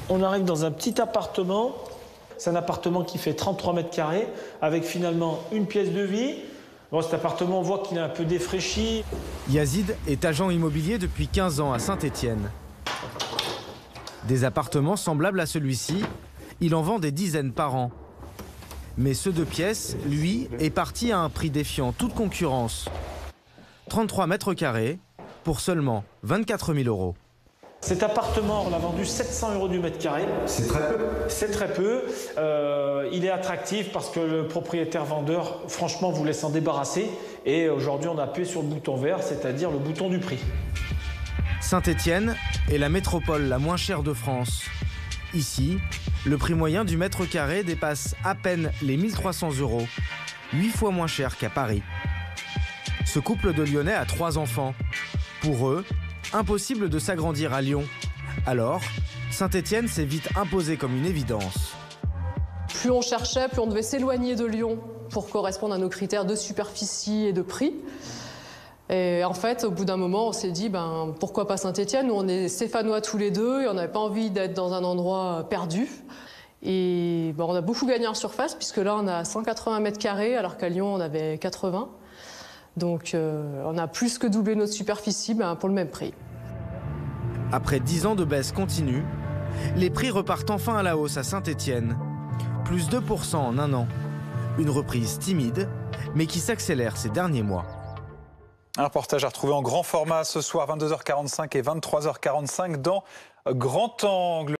On arrive dans un petit appartement. C'est un appartement qui fait 33 mètres carrés, avec finalement une pièce de vie. Bon, cet appartement, on voit qu'il est un peu défraîchi. Yazid est agent immobilier depuis 15 ans à Saint-Étienne. Des appartements semblables à celui-ci, il en vend des dizaines par an. Mais ce 2 pièces, lui, est parti à un prix défiant toute concurrence. 33 mètres carrés pour seulement 24 000 €. Cet appartement, on l'a vendu 700 € du mètre carré. C'est très peu. C'est très peu. Il est attractif parce que le propriétaire vendeur, franchement, voulait s'en débarrasser. Et aujourd'hui, on a appuyé sur le bouton vert, c'est-à-dire le bouton du prix. Saint-Étienne est la métropole la moins chère de France. Ici, le prix moyen du mètre carré dépasse à peine les 1 300 €, 8 fois moins cher qu'à Paris. Ce couple de Lyonnais a 3 enfants. Pour eux, impossible de s'agrandir à Lyon. Alors, Saint-Étienne s'est vite imposé comme une évidence. Plus on cherchait, plus on devait s'éloigner de Lyon pour correspondre à nos critères de superficie et de prix. Et en fait, au bout d'un moment, on s'est dit, pourquoi pas Saint-Étienne? Nous, on est stéphanois tous les deux et on n'avait pas envie d'être dans un endroit perdu. Et on a beaucoup gagné en surface, puisque là, on a 180 mètres carrés, alors qu'à Lyon, on avait 80. Donc, on a plus que doublé notre superficie pour le même prix. Après 10 ans de baisse continue, les prix repartent enfin à la hausse à Saint-Étienne. Plus 2% en un an. Une reprise timide, mais qui s'accélère ces derniers mois. Un reportage à retrouver en grand format ce soir, 22h45 et 23h45 dans Grand Angle.